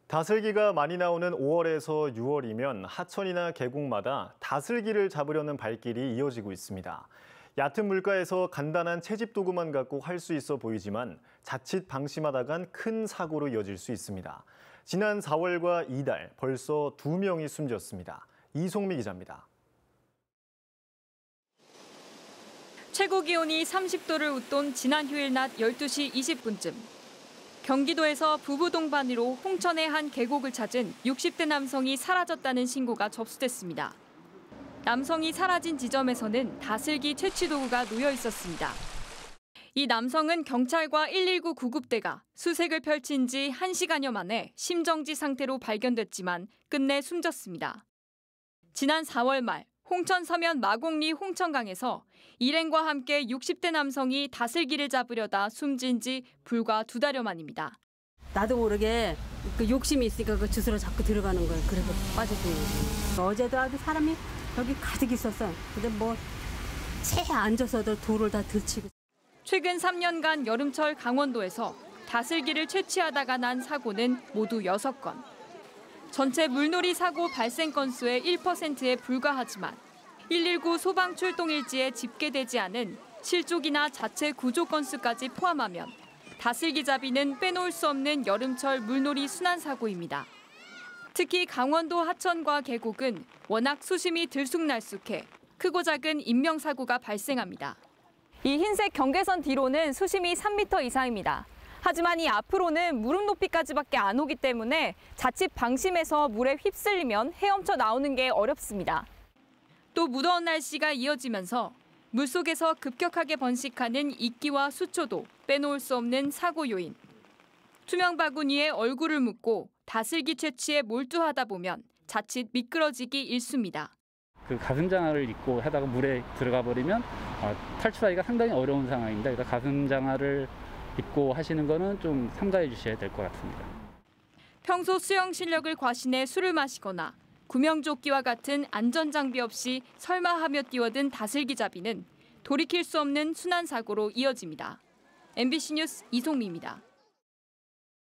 다슬기가 많이 나오는 5월에서 6월이면 하천이나 계곡마다 다슬기를 잡으려는 발길이 이어지고 있습니다. 얕은 물가에서 간단한 채집 도구만 갖고 할 수 있어 보이지만 자칫 방심하다간 큰 사고로 이어질 수 있습니다. 지난 4월과 이달 벌써 2명이 숨졌습니다. 이송미 기자입니다. 최고 기온이 30도를 웃돈 지난 휴일 낮 12시 20분쯤. 경기도에서 부부 동반으로 홍천의 한 계곡을 찾은 60대 남성이 사라졌다는 신고가 접수됐습니다. 남성이 사라진 지점에서는 다슬기 채취 도구가 놓여 있었습니다. 이 남성은 경찰과 119 구급대가 수색을 펼친 지 1시간여 만에 심정지 상태로 발견됐지만 끝내 숨졌습니다. 지난 4월 말 홍천 서면 마곡리 홍천강에서 일행과 함께 60대 남성이 다슬기를 잡으려다 숨진 지 불과 2달여 만입니다. 나도 모르게 그 욕심이 있으니까 그 주스로 자꾸 들어가는 거예요. 그래서 빠졌어요. 어제도 아주 사람이 여기 가득 있었어. 근데 뭐 채 앉아서도 돌을 다 들치고. 최근 3년간 여름철 강원도에서 다슬기를 채취하다가 난 사고는 모두 6건. 전체 물놀이 사고 발생 건수의 1%에 불과하지만 119 소방 출동 일지에 집계되지 않은 실족이나 자체 구조 건수까지 포함하면 다슬기잡이는 빼놓을 수 없는 여름철 물놀이 순환 사고입니다. 특히 강원도 하천과 계곡은 워낙 수심이 들쑥날쑥해 크고 작은 인명사고가 발생합니다. 이 흰색 경계선 뒤로는 수심이 3m 이상입니다. 하지만 이 앞으로는 무릎 높이까지밖에 안 오기 때문에 자칫 방심해서 물에 휩쓸리면 헤엄쳐 나오는 게 어렵습니다. 또 무더운 날씨가 이어지면서 물속에서 급격하게 번식하는 이끼와 수초도 빼놓을 수 없는 사고 요인. 투명 바구니에 얼굴을 묻고 다슬기 채취에 몰두하다 보면 자칫 미끄러지기 일쑤입니다. 그 가슴장화를 입고 하다가 물에 들어가 버리면 탈출하기가 상당히 어려운 상황입니다. 그래서 가슴장화를 입고 하시는 거는 좀 삼가해 주셔야 될 것 같습니다. 평소 수영 실력을 과신해 술을 마시거나 구명조끼와 같은 안전장비 없이 설마하며 뛰어든 다슬기잡이는 돌이킬 수 없는 순환사고로 이어집니다. MBC 뉴스 이송미입니다.